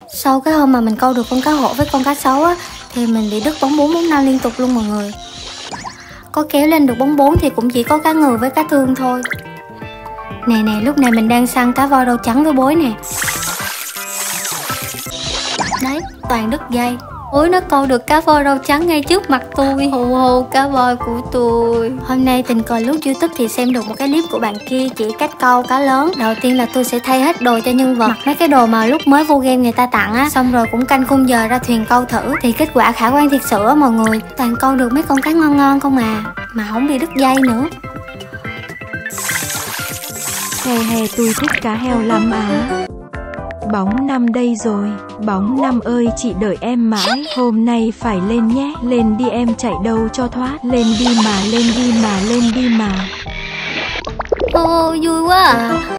Sau cái hôm mà mình câu được con cá hổ với con cá sấu á, thì mình bị đứt bóng 4 bóng 5 liên tục luôn mọi người. Có kéo lên được bóng 4 thì cũng chỉ có cá ngừ với cá thương thôi. Nè nè, lúc này mình đang săn cá voi râu trắng với bối nè. Đấy, toàn đứt dây. Ôi, nó câu được cá voi râu trắng ngay trước mặt tôi. Hù hù cá voi của tôi. Hôm nay tình cờ lướt YouTube thì xem được một cái clip của bạn kia chỉ cách câu cá lớn. Đầu tiên là tôi sẽ thay hết đồ cho nhân vật, mặc mấy cái đồ mà lúc mới vô game người ta tặng á, xong rồi cũng canh khung giờ ra thuyền câu thử. Thì kết quả khả quan thiệt sự á mọi người, toàn câu được mấy con cá ngon ngon không mà không bị đứt dây nữa. Hè tôi thích cá heo lắm á. Bóng 5 đây rồi. Bóng 5 ơi, chị đợi em mãi. Hôm nay phải lên nhé. Lên đi em, chạy đâu cho thoát. Lên đi mà, lên đi mà, lên đi mà. Ô, vui quá à.